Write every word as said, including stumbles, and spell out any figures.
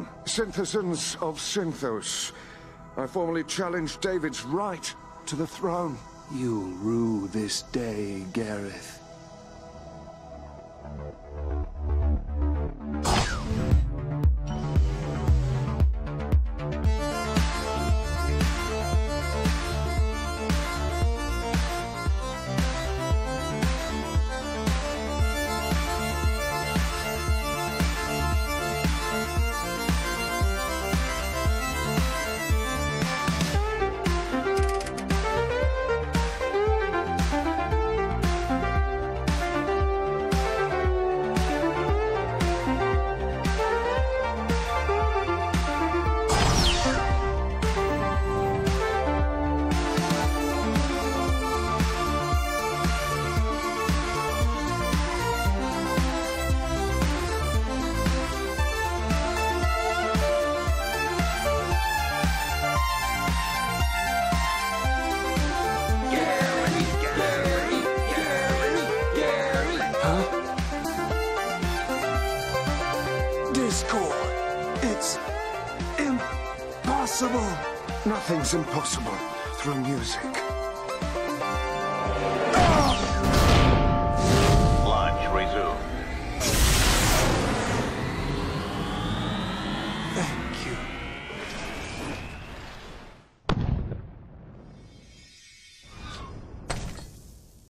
am Synthizens of Synthos. I formally challenge David's right to the throne. You'll rue this day, Gareth. It's impossible. Nothing's impossible through music.